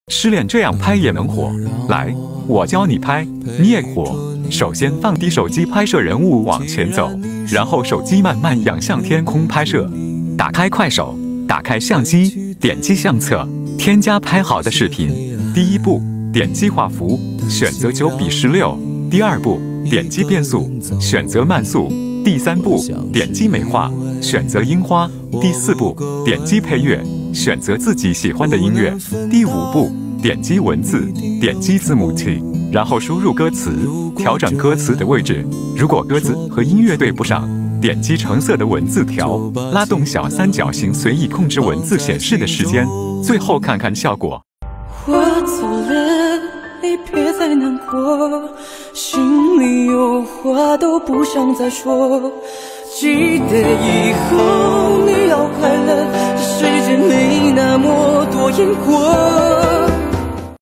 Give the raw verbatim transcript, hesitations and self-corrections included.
失恋这样拍也能火，来，我教你拍，你也火。首先放低手机拍摄人物往前走，然后手机慢慢仰向天空拍摄。打开快手，打开相机，点击相册，添加拍好的视频。第一步，点击画幅，选择九比十六。第二步，点击变速，选择慢速。第三步，点击美化，选择樱花。第四步，点击配乐，选择自己喜欢的音乐。第五步，点击文字，点击字幕器，然后输入歌词，调整歌词的位置。如果歌词和音乐对不上，点击橙色的文字条，拉动小三角形，随意控制文字显示的时间，最后看看效果。 我走了，你别再难过，心里有话都不想再说。记得以后你要快乐，这世界没那么多因果。